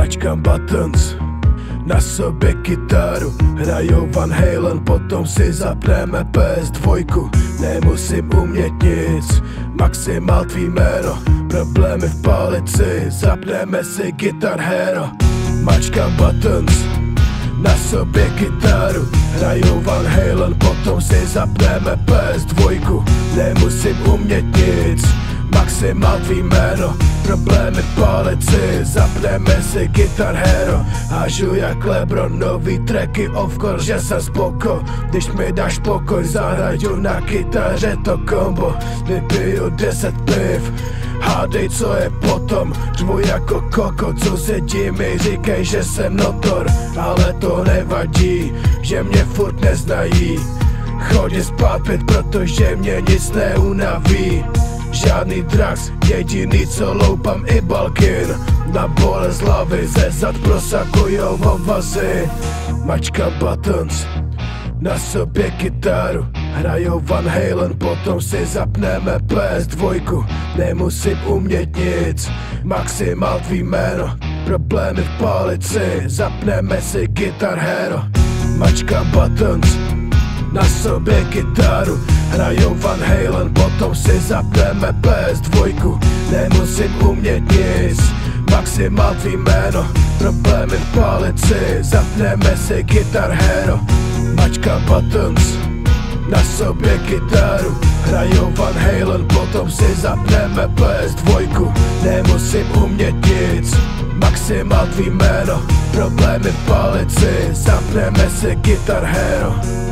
Mačkám buttons, na sobě kytaru, hrajou Van Halen, potom si zapneme PS2. Nemusím umět nic, maximal tvý jméno, problémy v palici, zapneme si Guitar Hero. Mačkám buttons, na sobě kytaru, hrajou Van Halen, potom si zapneme PS2. Nemusím umět nic, maximál tvý jméno, problémy v palici, zapneme si Guitar Hero. Hážu jak Lebron, nový tracky, of course, že jsem spoko. Když mi dáš pokoj, zahraju na kytaře to kombo. Vypiju 10 piv, hádej co je potom, řvu jako koko, co se mi říkej, že jsem notor. Ale to nevadí, že mě furt neznají, chodím spát pět, protože mě nic neunaví. Žádný drugs, jediný co loupám i Balkin, na bolest hlavy ze zad prosakujou vovazy. Mačkám buttons, na sobě kytaru, hrajou Van Halen, potom si zapneme PS2. Nemusím umět nic, maximál tvý jméno, problémy v palici, zapneme si Guitar Hero. Mačkám buttons, na sobě kytaru, hrajou Van Halen, potom si zapneme PS2. Nemusím umět nic, maximál tvý jméno, problémy v palici, zapneme si Guitar Hero. Mačkám buttons, na sobě kytaru, hrajou Van Halen, potom si zapneme PS2. Nemusím umět nic, maximál tvý jméno, problémy v palici, zapneme si Guitar Hero.